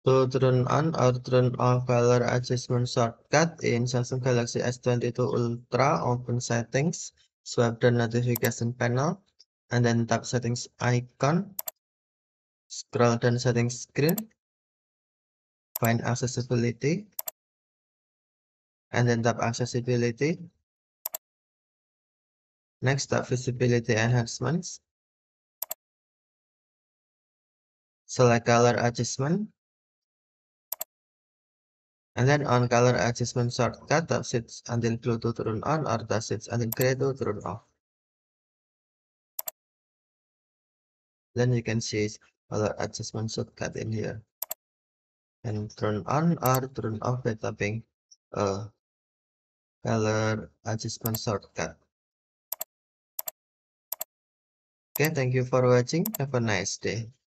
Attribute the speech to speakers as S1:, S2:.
S1: To turn on or turn off color adjustment shortcut in Samsung Galaxy S22 Ultra, open settings, swipe the notification panel, and then tap settings icon, scroll down settings screen, find accessibility, and then tap accessibility. Next, tap visibility enhancements. Select color adjustment. And then on color adjustment shortcut, tap switch until blue to turn on or tap switch until gray to turn off. Then you can see color adjustment shortcut in here. And turn on or turn off by tapping color adjustment shortcut. Okay, thank you for watching. Have a nice day.